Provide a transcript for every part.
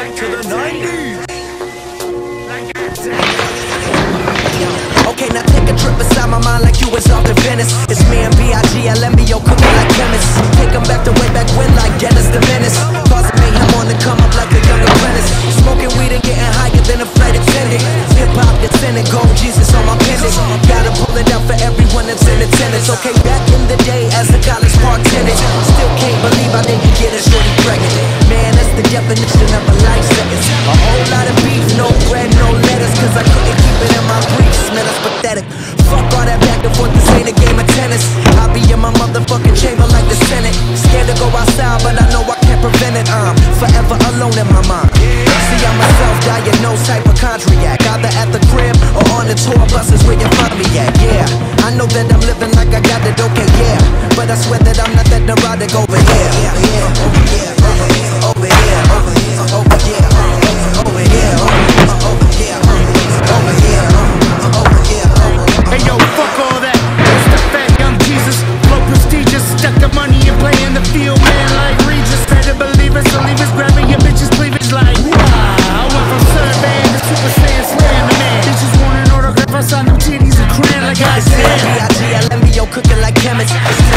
to the 90s. Okay, now take a trip inside my mind like you was off to Venice. It's me and B.I.G. LMBO cooking like chemists. Take them back to way back when like Dennis the Menace. Causing mayhem on the come up like a young apprentice. Smoking weed and getting higher than a flight attendant. Hip-hop descendant, gold Jesus on my pendant. Gotta pull it out for everyone that's in attendance. Okay, back in the day as a college park tenant. Still can't believe I didn't get a shorty pregnant. Man, that's the definition of a life sentence. A whole lot of beef, no bread, no lettuce. Cause I couldn't keep it in my briefs, man, that's pathetic. Fuck all that back and forth, this ain't a game of tennis. I'll be in my motherfucking chamber like the Senate. Scared to go outside, but I know I can't prevent it. I'm forever alone in my mind. See, I'm a self-diagnosed hypochondriac. Either at the crib or on the tour buses where you find me at. Yeah, I know that I'm living like I got it, okay, yeah. But I swear that I'm not that neurotic over here. Over here, over here, over here, over here, over here, over here, over here, over here, over here. Hey yo, fuck all that. It's the fat young Jesus, flow prestigious. Stuck the money and play in the field, man, like Regis. Better believe it, so leave us grabbing your bitches' cleavage like I went from Survey to Super Saiyan Slam the man. Bitches want an autograph, I signed them titties and cran like I said. B.I.G. LMBO cooking like chemists.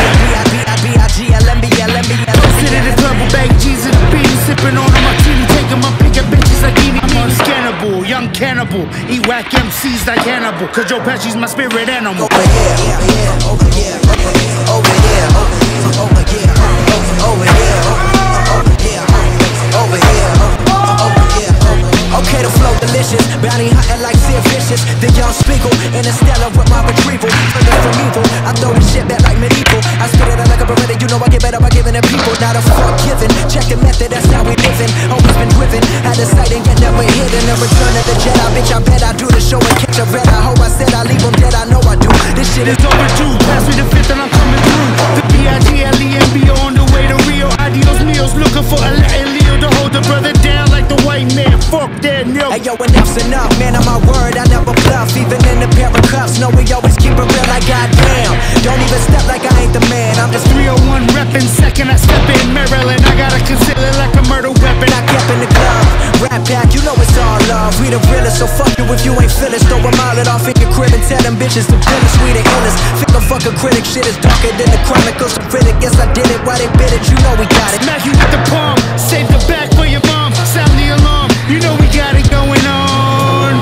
B.I.G. LMBO. Sit in the club with bag G's and the beat, sipping on my titty, taking my pick up bitches like Evie. I'm unscannable, young cannibal, eat whack MCs like Hannibal. Cause Joe Pesci's my spirit animal. Over here, over here, over here, over here, over here, over here, over here, over here. Okay, the flow delicious, bounty hunting like Sid Vicious. The young Spiegel, interstellar with my retrieval. Further from evil, I throw this shit back like medieval. I spit it out like a beretta, you know I get better by giving it people. Not a fuck given, check the method, that's how we living. Always been driven, had a sight and yet never hidden. The return of the Jedi, bitch, I bet I do the show and catch a red. I hope I said I leave them dead, I know I do. This shit is overdue, pass me the fifth and I'm coming through. The B.I.G.L.E.M.B.O. on the way to Rio. Adios meals, looking for a Latin Leo to hold the brother down like the white man. Fuck that, no. Hey yo, enough's enough, man, on my word, I never bluff. Even in the pair of cuffs, no, we always keep it real like goddamn. Don't even step like I ain't the man, I'm just 301 reppin', second I step in Maryland. I gotta conceal it like a murder weapon. I kept in the club, rap pack, you know it's all love. We the realest, so fuck you if you ain't feelin'. Throw a mile it off in your crib and tell them bitches the realest, we the illest. Finger fuck a critic, shit is darker than the chronicles of critic. Guess I did it, why they bit it, you know we got it. Smack you with the palm, save the back for your mom. Sound the alarm, you know we got it going on.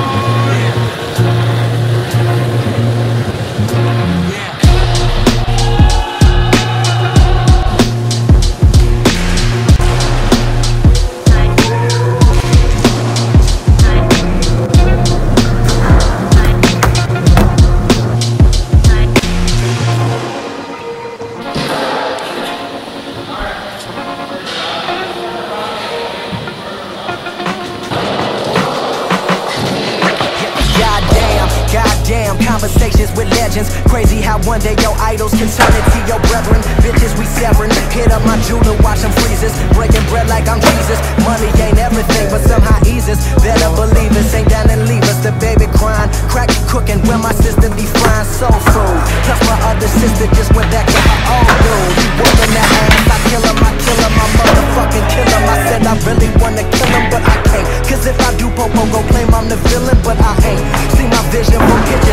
Conversations with legends. Crazy how one day your idols can turn into your brethren. Bitches we severing. Hit up my jeweler, watch them freezes. Breaking bread like I'm Jesus. Money ain't everything, but somehow eases. Better believe us, ain't down and leave us. The baby crying, crack cooking where my sister be frying soul food. Plus my other sister just went back to her old dude. He whooping that ass, I kill him, my motherfucking kill him. I said I really wanna kill him, but I can't. Cause if I do, Popo gon' claim I'm the villain, but I ain't. See my vision from kitchen.